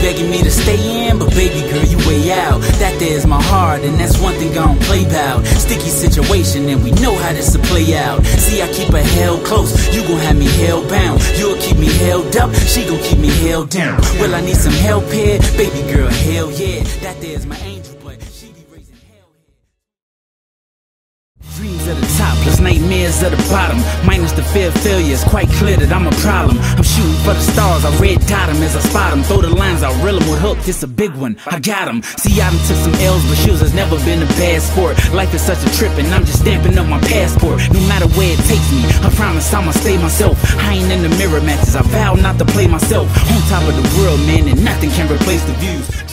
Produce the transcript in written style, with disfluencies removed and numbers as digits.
begging me to stay in, but baby girl, you way out. That there's my heart, and that's one thing I don't play about. Sticky situation, and we know how this will play out. See, I keep her held close, you gon' have me held bound. You'll keep me held up, she gon' keep me held down. Well, I need some help here, baby girl, hell yeah. That there's my angel, but she be raising hell. Dreams at the top, plus nightmares at the bottom. Minus the fear of failure, it's quite clear that I'm a problem. I'm shooting for the stars, I red dot them as I spot them. Throw the lines, I reel them with hook, this a big one, I got them. See, I done took some L's, but shoes has never been a bad sport. Life is such a trip, and I'm just stamping up my passport. No matter where it takes me, I promise I'ma stay myself. I ain't in the mirror matches, I vow not to play myself. On top of the world, man, and nothing can replace the views.